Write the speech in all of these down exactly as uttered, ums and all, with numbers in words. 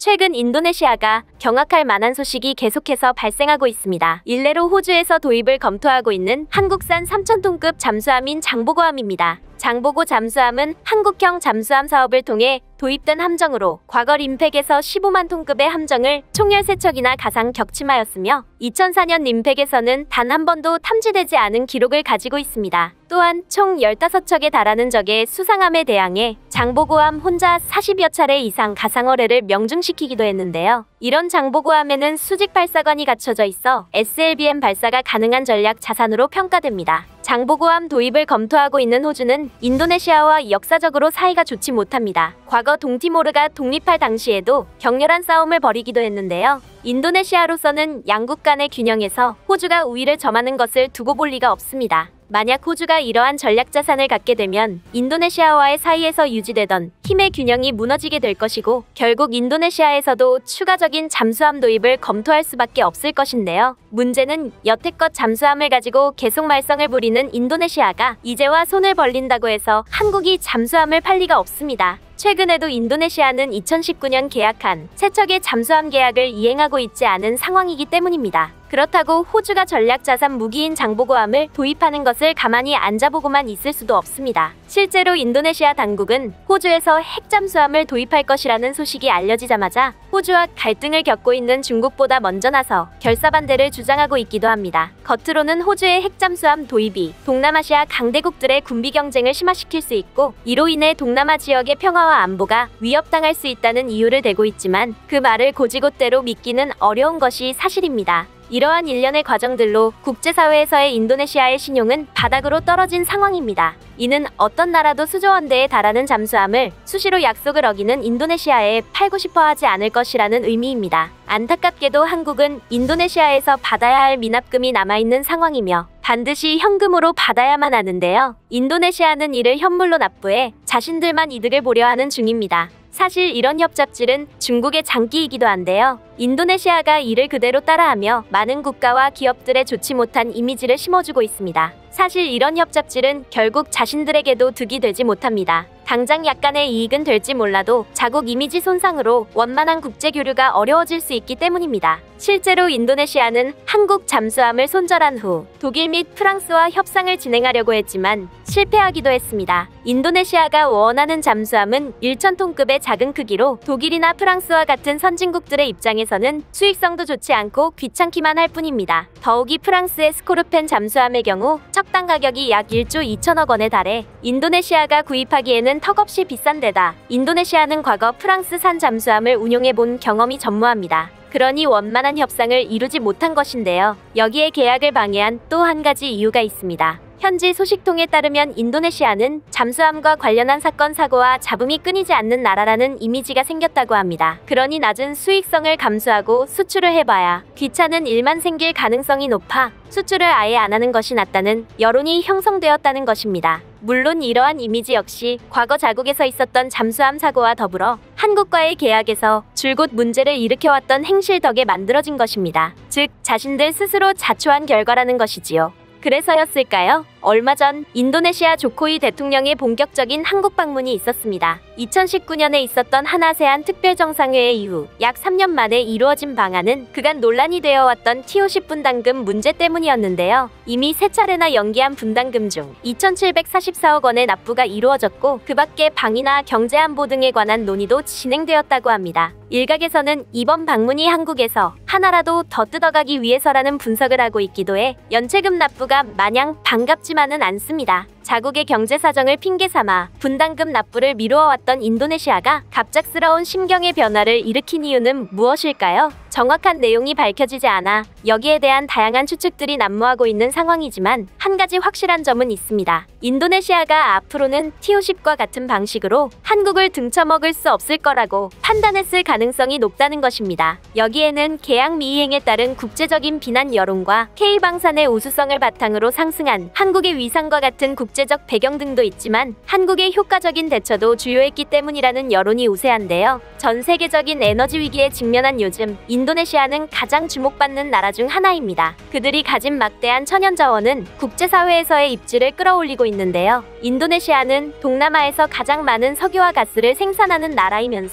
최근 인도네시아가 경악할 만한 소식이 계속해서 발생하고 있습니다. 일례로 호주에서 도입을 검토하고 있는 한국산 삼천 톤급 잠수함인 장보고함입니다. 장보고 잠수함은 한국형 잠수함 사업을 통해 도입된 함정으로 과거 림팩에서 십오만 톤급의 함정을 총 열세 척이나 가상 격침하였으며 이천사 년 림팩에서는 단 한 번도 탐지되지 않은 기록을 가지고 있습니다. 또한 총 열다섯 척에 달하는 적의 수상함에 대항해 장보고함 혼자 사십여 차례 이상 가상어뢰를 명중시키기도 했는데요. 이런 장보고함에는 수직 발사관이 갖춰져 있어 에스엘비엠 발사가 가능한 전략 자산으로 평가됩니다. 장보고함 도입을 검토하고 있는 호주는 인도네시아와 역사적으로 사이가 좋지 못합니다. 과거 동티모르가 독립할 당시에도 격렬한 싸움을 벌이기도 했는데요. 인도네시아로서는 양국 간의 균형에서 호주가 우위를 점하는 것을 두고 볼 리가 없습니다. 만약 호주가 이러한 전략 자산을 갖게 되면 인도네시아와의 사이에서 유지되던 힘의 균형이 무너지게 될 것이고 결국 인도네시아에서도 추가적인 잠수함 도입을 검토할 수밖에 없을 것인데요. 문제는 여태껏 잠수함을 가지고 계속 말썽을 부리는 인도네시아가 이제와 손을 벌린다고 해서 한국이 잠수함을 팔 리가 없습니다. 최근에도 인도네시아는 이천십구 년 계약한 세 척의 잠수함 계약을 이행하고 있지 않은 상황이기 때문입니다. 그렇다고 호주가 전략자산 무기인 장보고함을 도입하는 것을 가만히 앉아보고만 있을 수도 없습니다. 실제로 인도네시아 당국은 호주에서 핵잠수함을 도입할 것이라는 소식이 알려지자마자 호주와 갈등을 겪고 있는 중국보다 먼저 나서 결사반대를 주장하고 있기도 합니다. 겉으로는 호주의 핵잠수함 도입이 동남아시아 강대국들의 군비 경쟁을 심화시킬 수 있고 이로 인해 동남아 지역의 평화와 안보가 위협당할 수 있다는 이유를 대고 있지만 그 말을 곧이곧대로 믿기는 어려운 것이 사실입니다. 이러한 일련의 과정들로 국제사회에서의 인도네시아의 신용은 바닥으로 떨어진 상황입니다. 이는 어떤 나라도 수조원대에 달하는 잠수함을 수시로 약속을 어기는 인도네시아에 팔고 싶어 하지 않을 것이라는 의미입니다. 안타깝게도 한국은 인도네시아에서 받아야 할 미납금이 남아있는 상황이며 반드시 현금으로 받아야만 하는데요. 인도네시아는 이를 현물로 납부해 자신들만 이득을 보려 하는 중입니다. 사실 이런 협잡질은 중국의 장기이기도 한데요. 인도네시아가 이를 그대로 따라하며 많은 국가와 기업들의 좋지 못한 이미지를 심어주고 있습니다. 사실 이런 협잡질은 결국 자신들에게도 득이 되지 못합니다. 당장 약간의 이익은 될지 몰라도 자국 이미지 손상으로 원만한 국제교류가 어려워질 수 있기 때문입니다. 실제로 인도네시아는 한국 잠수함을 손절한 후 독일 및 프랑스와 협상을 진행하려고 했지만 실패하기도 했습니다. 인도네시아가 원하는 잠수함은 천 톤급의 작은 크기로 독일이나 프랑스와 같은 선진국들의 입장에서는 수익성도 좋지 않고 귀찮기만 할 뿐입니다. 더욱이 프랑스의 스코르펜 잠수함의 경우 척당 가격이 약 일조 이천억 원에 달해 인도네시아가 구입하기에는 턱없이 비싼 데다 인도네시아는 과거 프랑스산 잠수함을 운용해본 경험이 전무합니다. 그러니 원만한 협상을 이루지 못한 것인데요. 여기에 계약을 방해한 또 한 가지 이유가 있습니다. 현지 소식통에 따르면 인도네시아는 잠수함과 관련한 사건 사고와 잡음이 끊이지 않는 나라라는 이미지가 생겼다고 합니다. 그러니 낮은 수익성을 감수하고 수출을 해봐야 귀찮은 일만 생길 가능성이 높아 수출을 아예 안 하는 것이 낫다는 여론이 형성되었다는 것입니다. 물론 이러한 이미지 역시 과거 자국에서 있었던 잠수함 사고와 더불어 한국과의 계약에서 줄곧 문제를 일으켜왔던 행실 덕에 만들어진 것입니다. 즉 자신들 스스로 자초한 결과라는 것이지요. 그래서였을까요? 얼마 전 인도네시아 조코이 대통령의 본격적인 한국 방문이 있었습니다. 이천십구 년에 있었던 한아세안 특별정상회의 이후 약 삼 년 만에 이루어진 방안은 그간 논란이 되어왔던 티오십 분담금 문제 때문이었는데요. 이미 세 차례나 연기한 분담금 중 이천칠백사십사억 원의 납부가 이루어졌고 그 밖에 방위나 경제안보 등에 관한 논의도 진행되었다고 합니다. 일각에서는 이번 방문이 한국에서 하나라도 더 뜯어가기 위해서라는 분석을 하고 있기도 해 연체금 납부가 마냥 반갑지만은 않습니다. 자국의 경제 사정을 핑계 삼아 분담금 납부를 미루어왔던 인도네시아가 갑작스러운 심경의 변화를 일으킨 이유는 무엇일까요? 정확한 내용이 밝혀지지 않아 여기에 대한 다양한 추측들이 난무하고 있는 상황이지만 한 가지 확실한 점은 있습니다. 인도네시아가 앞으로는 티오십과 같은 방식으로 한국을 등쳐먹을 수 없을 거라고 판단했을 가능성이 높다는 것입니다. 여기에는 계약 미이행에 따른 국제적인 비난 여론과 K방산의 우수성을 바탕으로 상승한 한국의 위상과 같은 국제적 배경 등도 있지만 한국의 효과적인 대처도 주요했기 때문이라는 여론이 우세한데요. 전 세계적인 에너지 위기에 직면한 요즘 인도네시아는 가장 주목받는 나라 중 하나입니다. 그들이 가진 막대한 천연자원은 국제사회에서의 입지를 끌어올리고 있는데요. 인도네시아는 동남아에서 가장 많은 석유와 가스를 생산하는 나라이면서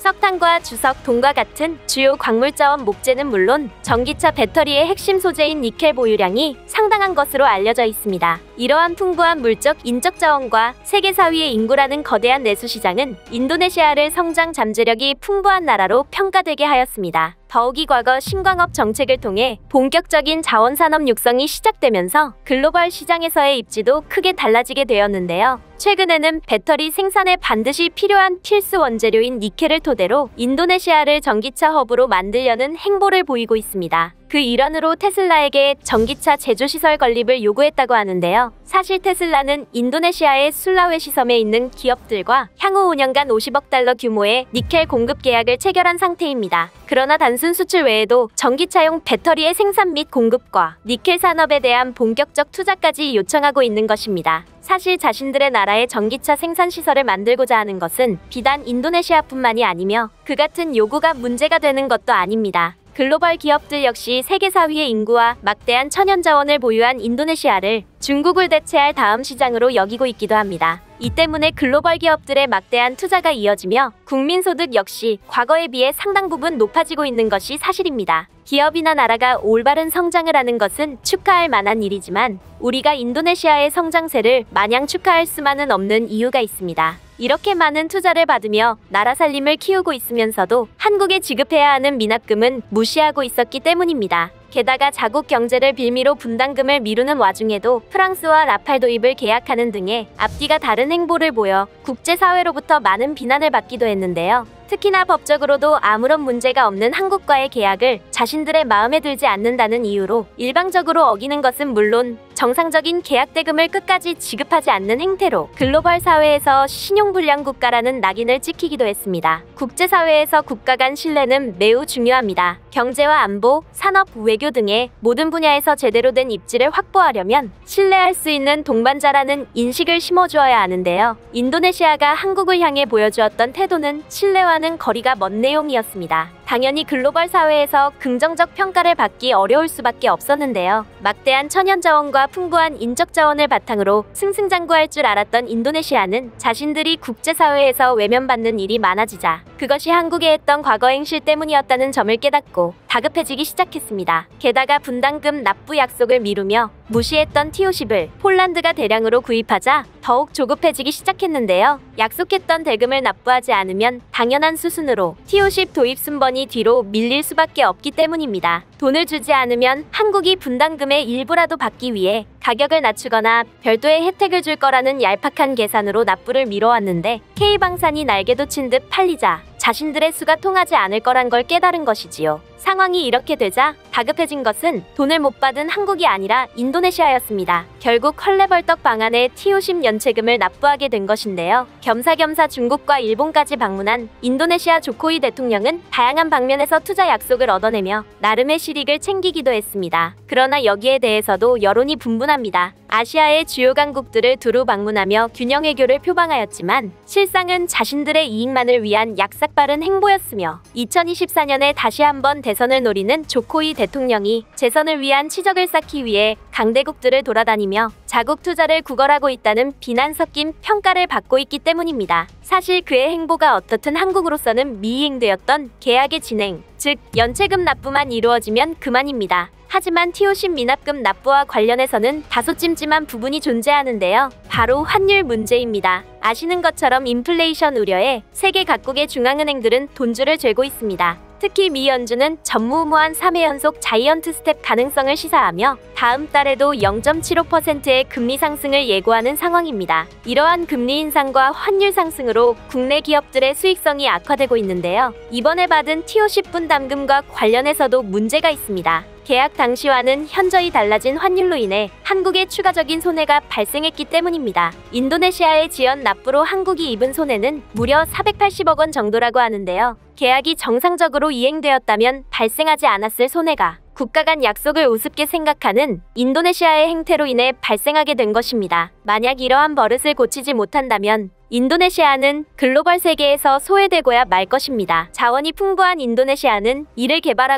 석탄과 주석, 동과 같은 주요 광물자원 목재는 물론 전기차 배터리의 핵심 소재인 니켈 보유량이 상당한 것으로 알려져 있습니다. 이러한 풍부한 물적, 인적 자원과 세계 사 위의 인구라는 거대한 내수 시장은 인도네시아를 성장 잠재력이 풍부한 나라로 평가되게 하였습니다. 더욱이 과거 신광업 정책을 통해 본격적인 자원산업 육성이 시작되면서 글로벌 시장에서의 입지도 크게 달라지게 되었는데요. 최근에는 배터리 생산에 반드시 필요한 필수 원재료인 니켈을 토대로 인도네시아를 전기차 허브로 만들려는 행보를 보이고 있습니다. 그 일환으로 테슬라에게 전기차 제조시설 건립을 요구했다고 하는데요. 사실 테슬라는 인도네시아의 술라웨시 섬에 있는 기업들과 향후 오 년간 오십억 달러 규모의 니켈 공급 계약을 체결한 상태입니다. 그러나 단순 수출 외에도 전기차용 배터리의 생산 및 공급과 니켈 산업에 대한 본격적 투자까지 요청하고 있는 것입니다. 사실 자신들의 나라에 전기차 생산 시설을 만들고자 하는 것은 비단 인도네시아뿐만이 아니며 그 같은 요구가 문제가 되는 것도 아닙니다. 글로벌 기업들 역시 세계 사 위의 인구와 막대한 천연 자원을 보유한 인도네시아를 중국을 대체할 다음 시장으로 여기고 있기도 합니다. 이 때문에 글로벌 기업들의 막대한 투자가 이어지며 국민소득 역시 과거에 비해 상당 부분 높아지고 있는 것이 사실입니다. 기업이나 나라가 올바른 성장을 하는 것은 축하할 만한 일이지만 우리가 인도네시아의 성장세를 마냥 축하할 수만은 없는 이유가 있습니다. 이렇게 많은 투자를 받으며 나라 살림을 키우고 있으면서도 한국에 지급해야 하는 미납금은 무시하고 있었기 때문입니다. 게다가 자국 경제를 빌미로 분담금을 미루는 와중에도 프랑스와 라팔 도입을 계약하는 등의 앞뒤가 다른 행보를 보여 국제사회로부터 많은 비난을 받기도 했는데요. 특히나 법적으로도 아무런 문제가 없는 한국과의 계약을 자신들의 마음에 들지 않는다는 이유로 일방적으로 어기는 것은 물론 정상적인 계약 대금을 끝까지 지급하지 않는 행태로 글로벌 사회에서 신용불량 국가라는 낙인을 찍히기도 했습니다. 국제사회에서 국가 간 신뢰는 매우 중요합니다. 경제와 안보, 산업, 외교 등의 모든 분야에서 제대로 된 입지를 확보하려면 신뢰할 수 있는 동반자라는 인식을 심어주어야 하는데요. 인도네시아가 한국을 향해 보여주었던 태도는 신뢰와는 거리가 먼 내용이었습니다. 당연히 글로벌 사회에서 긍정적 평가를 받기 어려울 수밖에 없었는데요. 막대한 천연자원과 풍부한 인적자원을 바탕으로 승승장구할 줄 알았던 인도네시아는 자신들이 국제사회에서 외면받는 일이 많아지자 그것이 한국에 했던 과거 행실 때문이었다는 점을 깨닫고 다급해지기 시작했습니다. 게다가 분담금 납부 약속을 미루며 무시했던 티오십을 폴란드가 대량으로 구입하자 더욱 조급해지기 시작했는데요. 약속했던 대금을 납부하지 않으면 당연한 수순으로 티오십 도입 순번이 뒤로 밀릴 수밖에 없기 때문입니다. 돈을 주지 않으면 한국이 분담금의 일부라도 받기 위해 가격을 낮추거나 별도의 혜택을 줄 거라는 얄팍한 계산으로 납부를 미뤄왔는데 K방산이 날개도 친 듯 팔리자 자신들의 수가 통하지 않을 거란 걸 깨달은 것이지요. 상황이 이렇게 되자 다급해진 것은 돈을 못 받은 한국이 아니라 인도네시아였습니다. 결국 헐레벌떡 방안에 티오십 연체금을 납부하게 된 것인데요. 겸사겸사 중국과 일본까지 방문한 인도네시아 조코이 대통령은 다양한 방면에서 투자 약속을 얻어내며 나름의 실익을 챙기기도 했습니다. 그러나 여기에 대해서도 여론이 분분합니다. 아시아의 주요 강국들을 두루 방문하며 균형 외교를 표방하였지만 실상은 자신들의 이익만을 위한 약삭빠른 행보였으며 이천이십사 년에 다시 한번 대선을 노리는 조코이 대통령이 재선을 위한 치적을 쌓기 위해 강대국들을 돌아다니며 자국 투자를 구걸하고 있다는 비난 섞인 평가를 받고 있기 때문입니다. 사실 그의 행보가 어떻든 한국으로서는 미이행되었던 계약의 진행, 즉 연체금 납부만 이루어지면 그만입니다. 하지만 티오십 미납금 납부와 관련해서는 다소 찜찜한 부분이 존재하는데요. 바로 환율 문제입니다. 아시는 것처럼 인플레이션 우려에 세계 각국의 중앙은행들은 돈줄을 쥐고 있습니다. 특히 미 연준은 전무후무한 삼 회 연속 자이언트 스텝 가능성을 시사하며 다음 달에도 영 점 칠오 퍼센트의 금리 상승을 예고하는 상황입니다. 이러한 금리 인상과 환율 상승으로 국내 기업들의 수익성이 악화되고 있는데요. 이번에 받은 티오십 분담금과 관련해서도 문제가 있습니다. 계약 당시와는 현저히 달라진 환율로 인해 한국에 추가적인 손해가 발생했기 때문입니다. 인도네시아의 지연 납부로 한국이 입은 손해는 무려 사백팔십억 원 정도라고 하는데요. 계약이 정상적으로 이행되었다면 발생하지 않았을 손해가 국가 간 약속을 우습게 생각하는 인도네시아의 행태로 인해 발생하게 된 것입니다. 만약 이러한 버릇을 고치지 못한다면 인도네시아는 글로벌 세계에서 소외되고야 말 것입니다. 자원이 풍부한 인도네시아는 이를 개발하고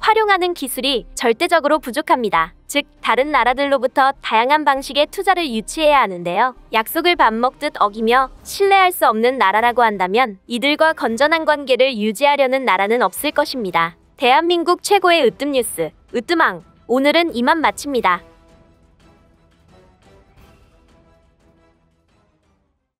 활용하는 기술이 절대적으로 부족합니다. 즉, 다른 나라들로부터 다양한 방식의 투자를 유치해야 하는데요. 약속을 밥 먹듯 어기며 신뢰할 수 없는 나라라고 한다면 이들과 건전한 관계를 유지하려는 나라는 없을 것입니다. 대한민국 최고의 으뜸 뉴스, 으뜸왕. 오늘은 이만 마칩니다.